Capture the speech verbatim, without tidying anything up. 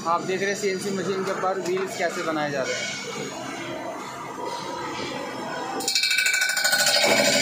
आप देख रहे हैं सीएनसी मशीन के ऊपर व्हील्स कैसे बनाए जा रहे हैं।